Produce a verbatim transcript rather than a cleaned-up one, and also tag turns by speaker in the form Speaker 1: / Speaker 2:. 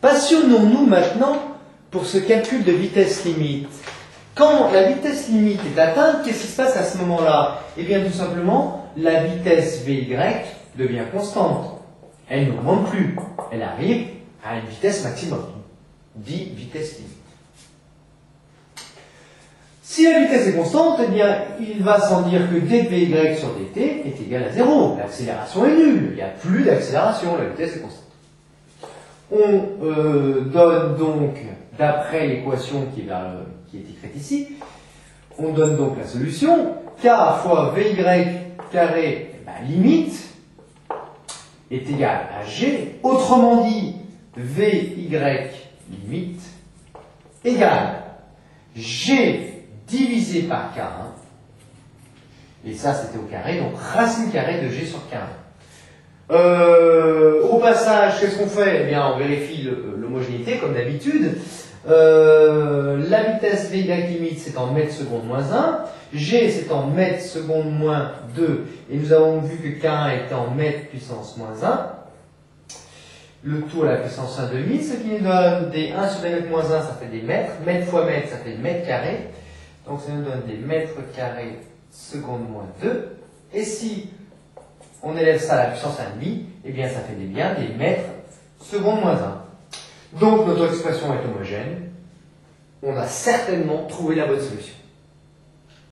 Speaker 1: Passionnons-nous maintenant pour ce calcul de vitesse limite. Quand la vitesse limite est atteinte, qu'est-ce qui se passe à ce moment-là? Eh bien, tout simplement, la vitesse Vy devient constante. Elle n'augmente plus. Elle arrive à une vitesse maximum, dit vitesse limite. Si la vitesse est constante, eh bien, il va sans dire que dvy sur dt est égal à zéro. L'accélération est nulle. Il n'y a plus d'accélération. La vitesse est constante. On euh, donne donc, d'après l'équation qui, qui est écrite ici, on donne donc la solution. K fois Vy carré, eh ben, limite, est égal à G. Autrement dit, Vy limite égale G divisé par K un. Et ça, c'était au carré, donc racine carrée de G sur K un. Euh, au passage, qu'est-ce qu'on fait? Eh bien, on vérifie l'homogénéité, comme d'habitude. Euh, la vitesse Vy limite, c'est en mètres secondes moins un. G, c'est en mètres secondes moins deux. Et nous avons vu que K un est en mètres puissance moins un. Le tout à la puissance un demi, ce qui nous donne des un sur des mètres moins un, ça fait des mètres. Mètre fois mètre, ça fait des mètres carrés. Donc ça nous donne des mètres carrés secondes moins deux. Et si on élève ça à la puissance un demi, eh bien ça fait des bien des mètres secondes moins un. Donc notre expression est homogène. On a certainement trouvé la bonne solution.